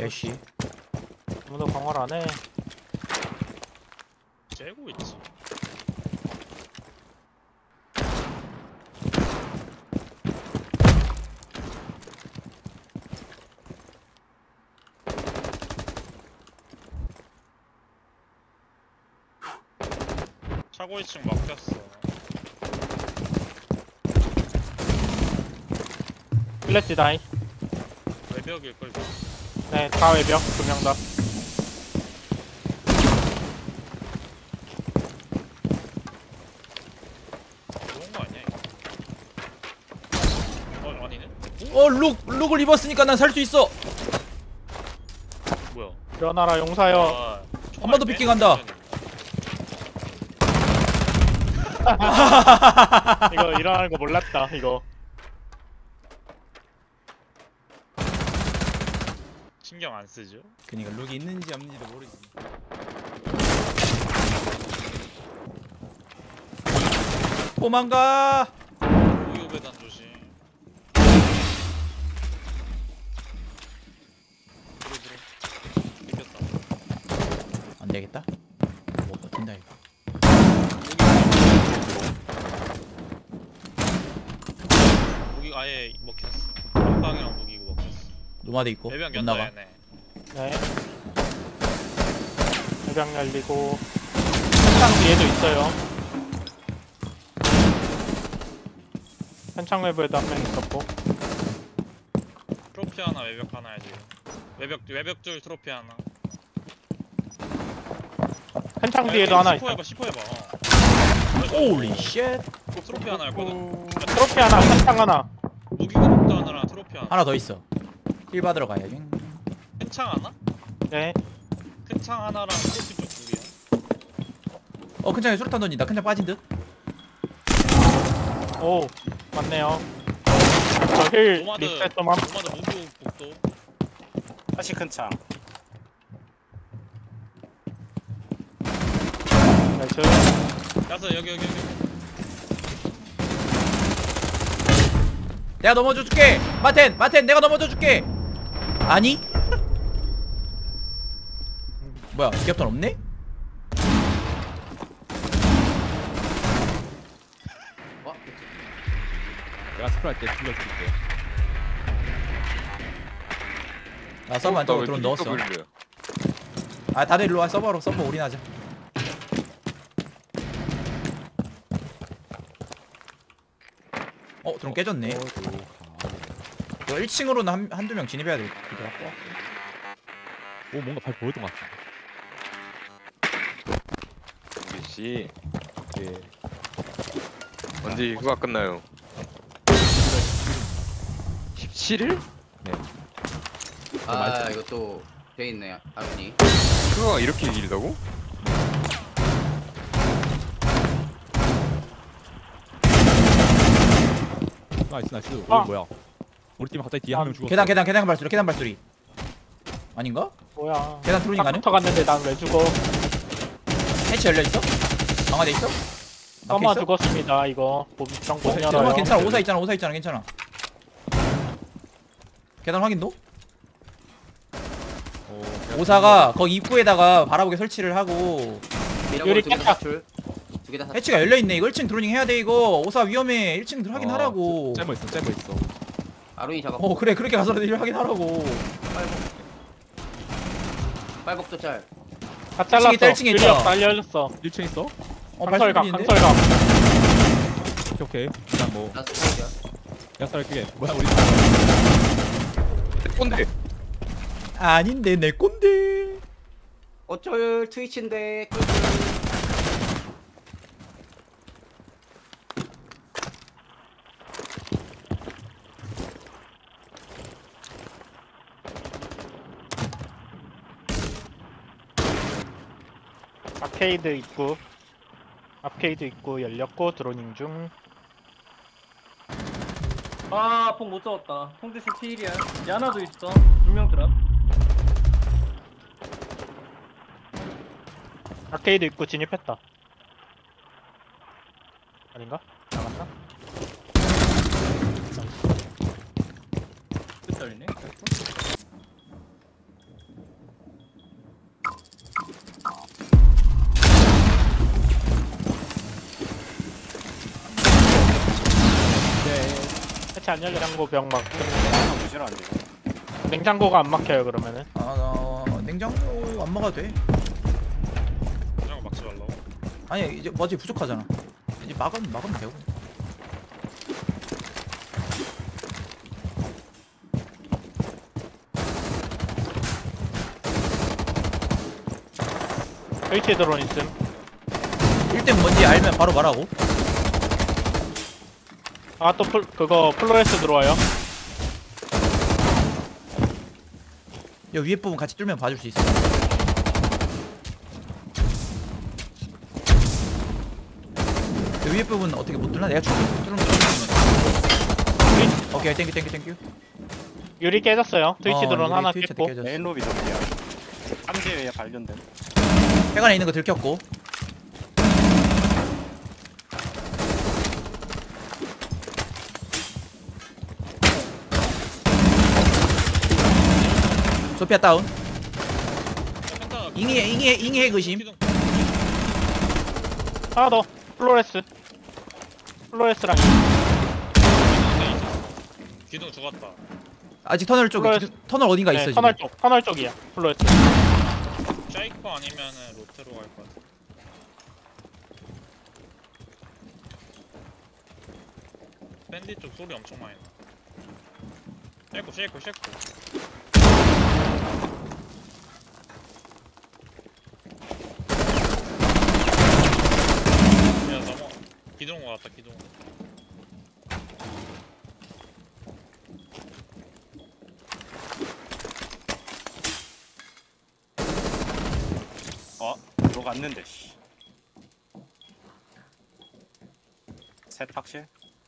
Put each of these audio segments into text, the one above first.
애쉬. 아무도 강화를 안 해. 째고 있지. 차고 2층 막혔어. 플래시 다이. 외벽일 걸. 네, 다 외벽. 2명 다. 좋은 거 아니야 이거? 아니네? 룩을 입었으니까 난 살 수 있어. 뭐야? 일어나라 용사여. 아, 한 번 더 삐끼 간다. 이거 일어나는 거 몰랐다. 이거. 신경 안 쓰죠? 그니까 룩이 있는지 없는지도 모르지. 도망가. 우유배단 조심. 들어. 이겼다. 안 되겠다. 못 버틴다 이거. 무기 아예 먹혔어. 한방이랑 무기고 먹혔어. 노마드 있고 외벽 못 연다 나가. 얘네. 네. 외벽 열리고. 한창 뒤에도 있어요. 한창 외부에도 한 명 있었고. 트로피 하나 외벽 하나야 지금. 외벽 줄 트로피 하나. 한창 뒤에도 하나 10호 있어. 해봐 10호 해봐. 오리 쉣. 트로피 하나였거든. 트로피 하나, 한창 하나. 무기고도 하나랑 트로피 하나. 하나 더 있어. 힐 받으러 가야지. 펜창 하나? 네. 펜창 하나랑 트로피 쪽 둘이야. 큰창에 수류탄 던진다. 큰창 빠진 듯. 오, 맞네요. 저 힐 노마드 리셋 좀 함. 노마드 무기 복도. 다시 큰 창. 나이스. 야서 여기. 내가 넘어져 줄게. 마텐 내가 넘어져 줄게. 아니? 뭐야? 기업탄 없네? 내가 스프할 때 빌려줄게. 나 서버 안쪽으로 드론 넣었어. 아 다들 일로와. 서버 올인하자. 드론 깨졌네. 너 1층으로는 한두 명 진입해야 될 것 같고. 오 뭔가 발 보였던 것 같아. 우리씨 예. 언제 휴가 끝나요? 17일? 네. 아 이거 또 돼있네 아버니. 휴가가 이렇게 길다고? 나이스. 아. 뭐야? 우리 팀 갑자기 뒤에 한 명 죽었어. 계단 발소리. 아닌가? 뭐야. 계단 트로닝 가능? 붙어갔는데 난 왜 죽어? 해치 열려 있어? 강화돼 있어? 써마 죽었습니다. 이거 몸정 못 열어요. 잠깐만 괜찮아. 오사 있잖아. 괜찮아. 계단 확인도? 오사가 거기 입구에다가 바라보게 설치를 하고 유리 두개 깼다. 다 줄. 두 개 다. 해치가 열려있네. 이거 1층 드로닝 해야 돼. 이거 오사 위험해. 1층 확인하라고. 째고 있어. 아론이 잡았고. 그래 그렇게 가서 확인하라고. 빨복도 짤. 다 잘랐어. 있다, 1층에 있다. 유리가 날려졌어. 1층 있어? 강설각. 발소리인데? 오케이. 일단 뭐 나 스파이야. 야살 그게 뭐야 우리. 꼰대. 아닌데 내 꼰대. 어쩔 트위치인데. 아케이드 입구 열렸고 드로닝 중. 아, 폭 못 잡았다. 통제수 T1이야. 야나도 있어. 2명 드랍. 아케이드 입구 진입했다. 아닌가? 나갔나? 끝 달리네. 설치 안 열려. 냉장고 병 막. 무시를 안 돼. 냉장고가 안 막혀요 그러면은. 냉장고 안 먹어도 돼. 그냥 막지 말라고. 아니 이제 뭐지 부족하잖아. 이제 막으면 되고. H 드론 있음. 1등 뭔지 알면 바로 말하고. 아 또 그거 플로레스 들어와요. 여 위에 부분 같이 뚫면 봐줄 수 있어. 여 위에 부분 어떻게 못 뚫나? 내가 뚫으면 오케이 땡큐. 유리 깨졌어요. 트위치 드론 하나 깼고. 메인 로비 저기야. 삼지에 발견된. 해관에 있는 거 들켰고. 소피아 다운. 잉의 의심. 하나 더. 플로레스랑 기둥 죽었다. 아직 터널 쪽에 플로레스. 터널 어딘가 있어 네, 지금. 터널 쪽이야. 플로레스. 샤이커 아니면은 로테로 갈 것 같아. 밴디 쪽 소리 엄청 많이 나. 쉐이커. 야 넘어. 기둥 왔다 기둥. 들어갔는데 씨. 셋 확실?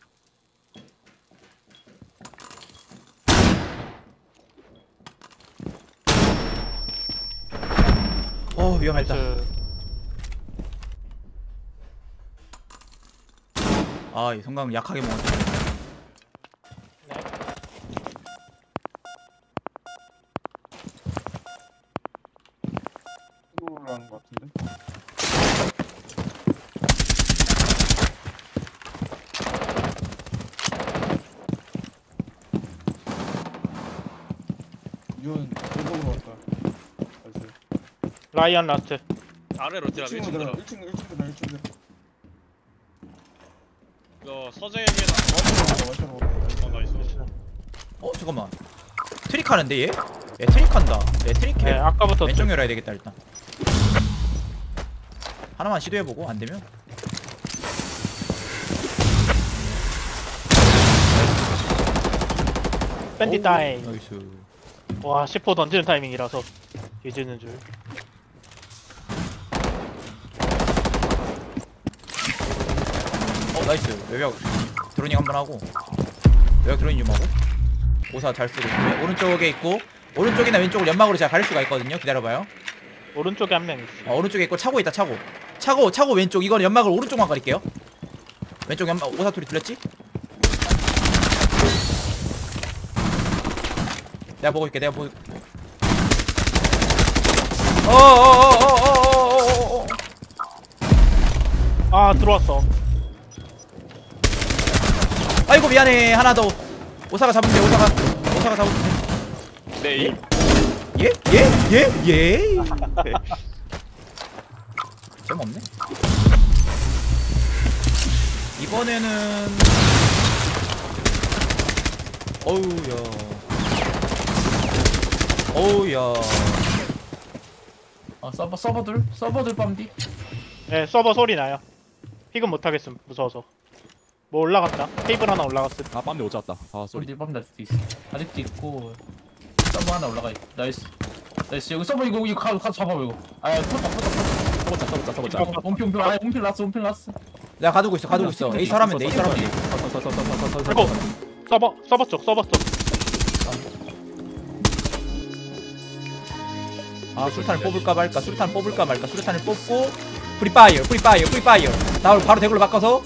위험했다. 아, 이 성강 약하게 먹었네. 올라가는 것 같은데. 이건 일본으로 왔다. 라이언 라스트. 아래 로테라 1층 들어. 1층. 이거 서재에게다. 나이스. 잠깐만. 트릭하는데 얘? 얘 트릭한다. 얘 트릭해. 네, 아까부터 왼쪽 열어야 되겠다 일단. 하나만 시도해보고 안 되면. 밴디 타임. 나이스. 와 10호 던지는 타이밍이라서 뒤지는 줄. 나이스. 외벽 드로닝 한번 하고. 외벽 드로닝 좀 하고. 오사 잘 쓰고. 오른쪽에 있고. 오른쪽이나 왼쪽을 연막으로 제가 가릴 수가 있거든요. 기다려봐요. 오른쪽에 한 명 있어. 오른쪽에 있고 차고 있다. 차고 왼쪽. 이거는 연막을 오른쪽만 가릴게요. 왼쪽 연막 오사토리 들렸지? 내가 보고 있게. 아 들어왔어. 아이고 미안해. 하나 더. 오사가 잡으면 돼. 오사가 잡으면 돼. 네. 예? 재미없네. 이번에는 어우야. 아 서버들 빰디. 네 서버 소리 나요. 픽은 못하겠음 무서워서. 뭐 올라갔다. 테이블 하나 올라갔음. 아 빰데 못 잡았다. 아 쏘리. 우리 빰 날 수도 있어. 아직도 있고 서버 하나 올라가 있고. 나이스 여기 서버 이거 가서 잡아 이거. 아 써봤자. 원필 라스. 내가 가두고 있어. 에이 사람은 돼. 그리고 서버 쪽. 아 수류탄을 뽑을까 말까. 수류탄을 뽑고 프리파이어. 나 바로 대굴로 바꿔서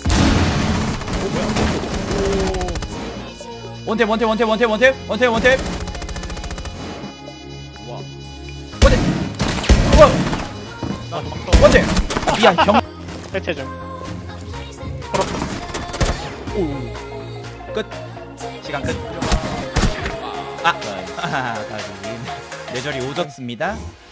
원탭. 원탭. 미안 경. 해체 중. 끝. 시간 끝. 나이스. 가진. 뇌절이 오졌습니다.